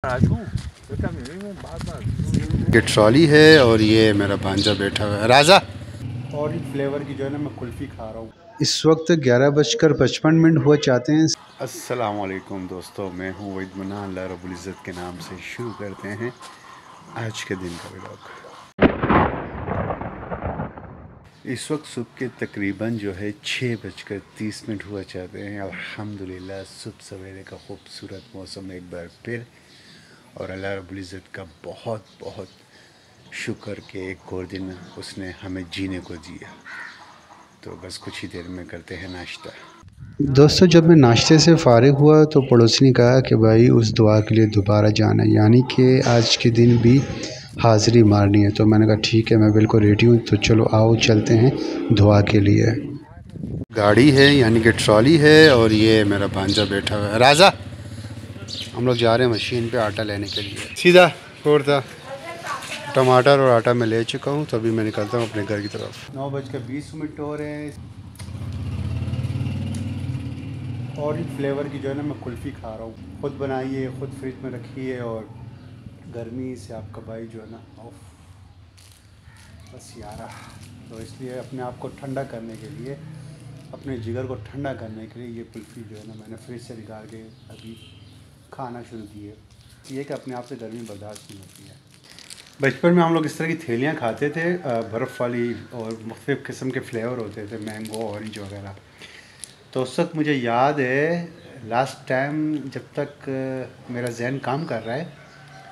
ये ट्रॉली है और ये मेरा भांजा बैठा हुआ है राजा। और फ्लेवर की जो है ना मैं कुल्फ़ी खा रहा हूँ। इस वक्त 11:55 हुआ चाहते हैं। अस्सलाम वालेकुम दोस्तों, मैं हूँ वहीद मन्ना। अल्लाह रब्बुल इज़्ज़त के नाम से शुरू करते हैं आज के दिन का व्लॉग। इस वक्त सुबह के तकरीबन जो है 6:30 हुआ चाहते हैं। अल्हम्दुलिल्लाह सुबह सवेरे का खूबसूरत मौसम एक बार फिर, और अल्लाह रब्बुल इज़्ज़त का बहुत बहुत शुक्र के एक और दिन उसने हमें जीने को दिया। तो बस कुछ ही देर में करते हैं नाश्ता। दोस्तों, जब मैं नाश्ते से फ़ारिग हुआ तो पड़ोसी ने कहा कि भाई उस दुआ के लिए दोबारा जाना है, यानी कि आज के दिन भी हाज़िरी मारनी है। तो मैंने कहा ठीक है, मैं बिल्कुल रेडी हूँ, तो चलो आओ चलते हैं दुआ के लिए। गाड़ी है यानी कि ट्रॉली है और ये मेरा भांजा बैठा हुआ है राजा। हम लोग जा रहे हैं मशीन पे आटा लेने के लिए। सीधा फोड़ था टमाटर और आटा मैं ले चुका हूँ, तो अभी मैं निकलता हूँ अपने घर की तरफ। 9:20 हो रहे हैं और फ्लेवर की जो है ना मैं कुल्फ़ी खा रहा हूँ। ख़ुद बनाई है, ख़ुद फ्रिज में रखी है, और गर्मी से आपका भाई जो है ना ऑफ बस यारा। तो इसलिए अपने आप को ठंडा करने के लिए, अपने जिगर को ठंडा करने के लिए ये कुल्फ़ी जो है ना मैंने फ्रिज से निकाल के अभी खाना शुरू की है। ये कि अपने आप से गर्मी बर्दाश्त नहीं होती है। बचपन में हम लोग इस तरह की थैलियाँ खाते थे, बर्फ़ वाली, और मुख्तलिफ़ किस्म के फ्लेवर होते थे, मैंगो, ऑरेंज वगैरह। तो उस वक्त मुझे याद है लास्ट टाइम जब तक मेरा जहन काम कर रहा है,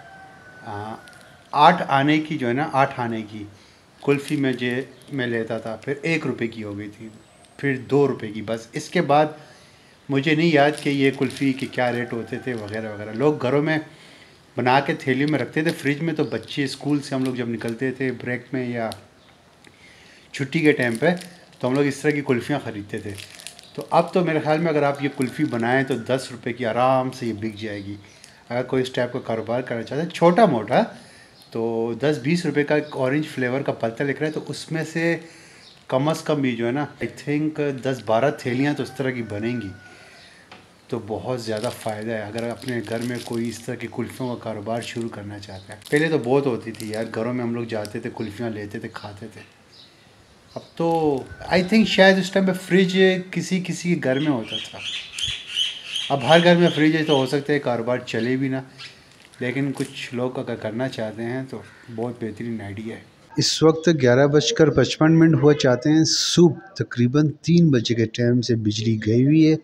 8 आने की जो है ना 8 आने की कुल्फ़ी मैं लेता था, फिर 1 रुपये की हो गई थी, फिर 2 रुपये की। बस इसके बाद मुझे नहीं याद कि ये कुल्फ़ी के क्या रेट होते थे वगैरह वगैरह। लोग घरों में बना के थैली में रखते थे फ्रिज में। तो बच्चे स्कूल से हम लोग जब निकलते थे ब्रेक में या छुट्टी के टाइम पे, तो हम लोग इस तरह की कुल्फ़ियाँ ख़रीदते थे। तो अब तो मेरे ख़्याल में अगर आप ये कुल्फ़ी बनाएं तो 10 रुपये की आराम से ये बिक जाएगी। अगर कोई इस टाइप का कारोबार करना चाहता है छोटा मोटा, तो 10-20 रुपये का एक ऑरेंज फ्लेवर का पत्ता लिख रहा है, तो उसमें से कम अज़ कम भी जो है ना आई थिंक 10-12 थैलियाँ तो इस तरह की बनेंगी। तो बहुत ज़्यादा फ़ायदा है अगर अपने घर में कोई इस तरह की कुल्फ़ियों का कारोबार शुरू करना चाहता है। पहले तो बहुत होती थी यार, घरों में हम लोग जाते थे, कुल्फ़ियाँ लेते थे, खाते थे। अब तो आई थिंक शायद उस टाइम पे फ्रिज किसी किसी के घर में होता था। अब हर घर में फ्रिज है तो हो सकता है कारोबार चले भी ना, लेकिन कुछ लोग अगर करना चाहते हैं तो बहुत बेहतरीन आइडिया है। इस वक्त 11:55 हुआ चाहते हैं। सुबह तकरीबन 3 बजे के टाइम से बिजली गई हुई है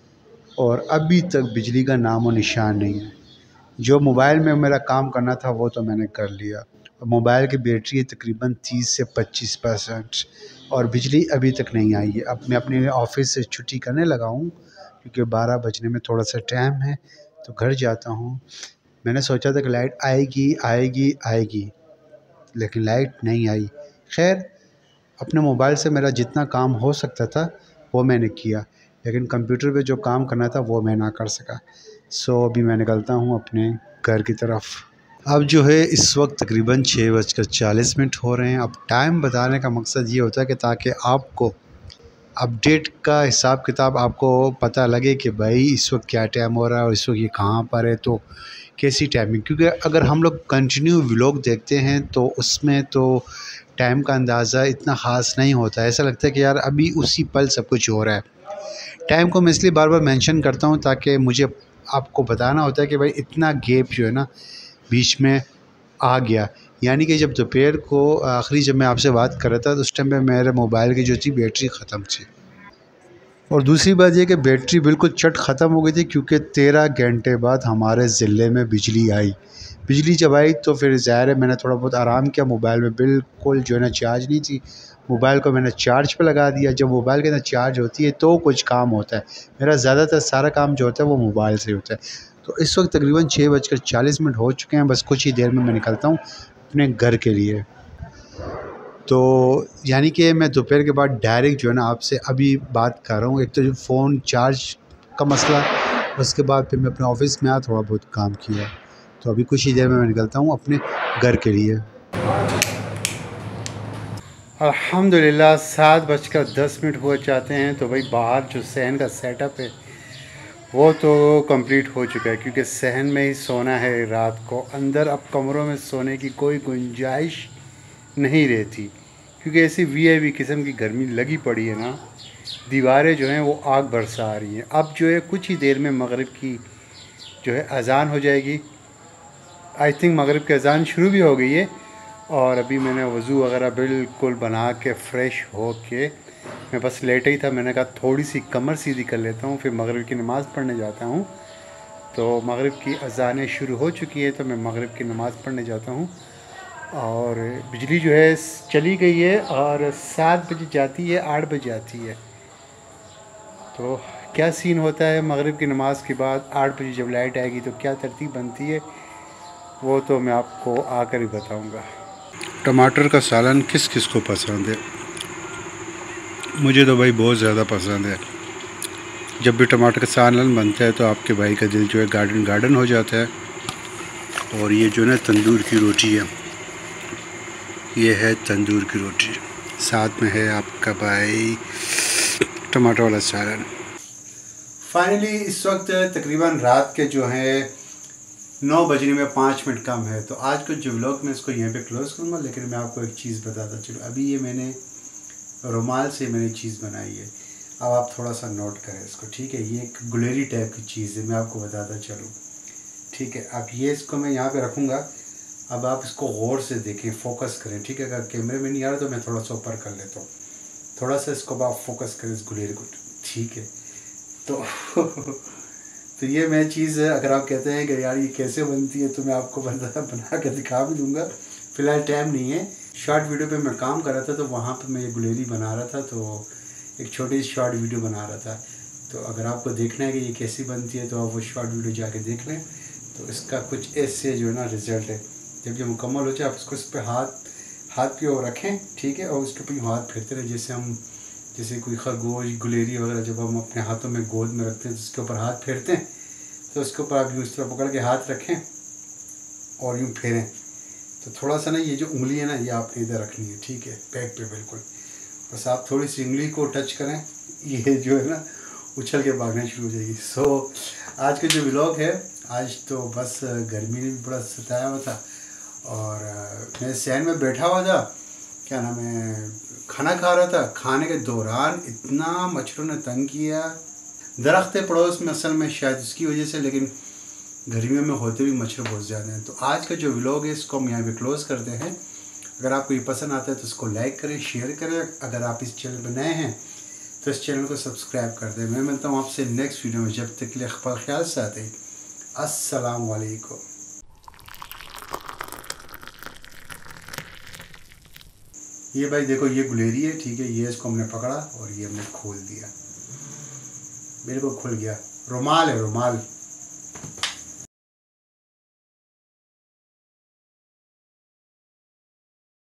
और अभी तक बिजली का नामो निशान नहीं है। जो मोबाइल में मेरा काम करना था वो तो मैंने कर लिया। मोबाइल की बैटरी है तकरीबन 30 से 25% और बिजली अभी तक नहीं आई है। अब मैं अपने ऑफिस से छुट्टी करने लगा हूँ क्योंकि 12 बजने में थोड़ा सा टाइम है, तो घर जाता हूँ। मैंने सोचा था कि लाइट आएगी आएगी आएगी, लेकिन लाइट नहीं आई। खैर, अपने मोबाइल से मेरा जितना काम हो सकता था वो मैंने किया, लेकिन कंप्यूटर पे जो काम करना था वो मैं ना कर सका। सो अभी मैं निकलता हूँ अपने घर की तरफ। अब जो है इस वक्त तकरीबन 6:40 हो रहे हैं। अब टाइम बताने का मकसद ये होता है कि ताकि आपको अपडेट का हिसाब किताब आपको पता लगे कि भाई इस वक्त क्या टाइम हो रहा है और इस वक्त ये कहाँ पर है, तो कैसी टाइमिंग। क्योंकि अगर हम लोग कंटिन्यू व्लॉग देखते हैं तो उसमें तो टाइम का अंदाज़ा इतना ख़ास नहीं होता। ऐसा लगता है कि यार अभी उसी पल सब कुछ हो रहा है। टाइम को मैं इसलिए बार बार मेंशन करता हूँ ताकि मुझे आपको बताना होता है कि भाई इतना गैप जो है ना बीच में आ गया। यानी कि जब दोपहर को आखिरी जब मैं आपसे बात कर रहा था तो उस टाइम पे मेरे मोबाइल की जो थी बैटरी ख़त्म थी। और दूसरी बात यह कि बैटरी बिल्कुल चट ख़त्म हो गई थी क्योंकि 13 घंटे बाद हमारे ज़िले में बिजली आई। बिजली जब आई तो फिर ज़ाहिर है मैंने थोड़ा बहुत आराम किया। मोबाइल में बिल्कुल जो है ना चार्ज नहीं थी, मोबाइल को मैंने चार्ज पे लगा दिया। जब मोबाइल के अंदर चार्ज होती है तो कुछ काम होता है। मेरा ज़्यादातर सारा काम जो होता है वो मोबाइल से होता है। तो इस वक्त तकरीबन 6:40 हो चुके हैं। बस कुछ ही देर में मैं निकलता हूँ अपने घर के लिए। तो यानी कि मैं दोपहर के बाद डायरेक्ट जो है ना आपसे अभी बात कर रहा हूँ। एक तो जो फ़ोन चार्ज का मसला, उसके बाद फिर मैं अपने ऑफ़िस में आया, थोड़ा बहुत काम किया। तो अभी कुछ ही देर में मैं निकलता हूँ अपने घर के लिए। अल्हम्दुलिल्लाह 7:10 हुआ चाहते हैं। तो भाई बाहर जो सहन का सेटअप है वो तो कंप्लीट हो चुका है, क्योंकि सहन में ही सोना है रात को। अंदर अब कमरों में सोने की कोई गुंजाइश नहीं रहती, क्योंकि ऐसी वीआईपी किस्म की गर्मी लगी पड़ी है ना, दीवारें जो हैं वो आग बरसा रही हैं। अब जो है कुछ ही देर में मगरिब की जो है अज़ान हो जाएगी। आई थिंक मगरिब की अज़ान शुरू भी हो गई है। और अभी मैंने वज़ू वगैरह बिल्कुल बना के फ़्रेश हो के मैं बस लेटा ही था। मैंने कहा थोड़ी सी कमर सीधी कर लेता हूँ, फिर मगरिब की नमाज़ पढ़ने जाता हूँ। तो मगरिब की अज़ानें शुरू हो चुकी है, तो मैं मगरिब की नमाज़ पढ़ने जाता हूँ। और बिजली जो है चली गई है, और 7 बजे जाती है, 8 बजे आती है। तो क्या सीन होता है मगरिब की नमाज़ के बाद 8 बजे जब लाइट आएगी तो क्या तरतीब बनती है, वो तो मैं आपको आकर ही बताऊँगा। टमाटर का सालन किस किस को पसंद है? मुझे तो भाई बहुत ज़्यादा पसंद है। जब भी टमाटर का सालन बनता है तो आपके भाई का दिल जो है गार्डन गार्डन हो जाता है। और ये जो है तंदूर की रोटी है, ये है तंदूर की रोटी, साथ में है आपका भाई टमाटर वाला सालन। फाइनली इस वक्त तकरीबन रात के जो है 9 बजने में 5 मिनट कम है। तो आज का जो व्लॉग मैं इसको यहाँ पे क्लोज करूँगा, लेकिन मैं आपको एक चीज़ बताता चलूँ। अभी ये मैंने रुमाल से मैंने चीज़ बनाई है, अब आप थोड़ा सा नोट करें इसको, ठीक है। ये एक गुलेरी टाइप की चीज़ है, मैं आपको बताता चलूँ, ठीक है। अब ये इसको मैं यहाँ पे रखूँगा। अब आप इसको गौर से देखें, फोकस करें, ठीक है। अगर कैमरे में नहीं आ रहा तो मैं थोड़ा सा ऊपर कर लेता हूँ। थोड़ा सा इसको आप फोकस करें इस गुलेरी को, ठीक है। तो ये मैं चीज़, अगर आप कहते हैं कि यार ये कैसे बनती है, तो मैं आपको बना के दिखा भी दूँगा। फ़िलहाल टाइम नहीं है। शॉर्ट वीडियो पे मैं काम कर रहा था, तो वहाँ पे मैं ये गुलेरी बना रहा था, तो एक छोटी सी शॉर्ट वीडियो बना रहा था। तो अगर आपको देखना है कि ये कैसी बनती है, तो आप वो शॉर्ट वीडियो जाके देख लें। तो इसका कुछ ऐसे जो है ना रिज़ल्ट है। जब ये मुकम्मल हो जाए, आप इसको इस पर हाथ पे और रखें, ठीक है। और उसके ऊपर हाथ फेरते रहें, जैसे कोई खरगोश गुलेरी वगैरह जब हम अपने हाथों में गोद में रखते हैं तो उसके यूँ हाथ फेरते हैं, तो उसके ऊपर आप यूँ इस तरह पकड़ के हाथ रखें और यूँ फेरें। तो थोड़ा सा ना ये जो उंगली है ना, ये आपने इधर रखनी है, ठीक है, बैक पे बिल्कुल। बस आप थोड़ी सी उंगली को टच करें, ये जो है ना उछल के भागना शुरू हो जाएगी। सो आज का जो व्लॉग है, आज तो बस गर्मी ने भी बड़ा सताया हुआ था, और मैं सहन में बैठा हुआ था, क्या नाम है, खाना खा रहा था। खाने के दौरान इतना मच्छरों ने तंग किया। दरख्त है पड़ोस में असल में, शायद इसकी वजह से, लेकिन गर्मियों में होते भी मच्छर बहुत ज़्यादा हैं। तो आज का जो व्लॉग है इसको हम यहाँ पे क्लोज़ करते हैं। अगर आपको ये पसंद आता है तो इसको लाइक करें, शेयर करें। अगर आप इस चैनल पर नए हैं तो इस चैनल को सब्सक्राइब कर दें। मैं मिलता हूँ आपसे नेक्स्ट वीडियो में, जब तक के लिए ख्याल से आते हैं। अस्सलाम वालेकुम। ये भाई देखो, ये गुलेरी है, ठीक है। ये इसको हमने पकड़ा और ये हमने खोल दिया, बिल्कुल खुल गया। रुमाल है, रुमाल।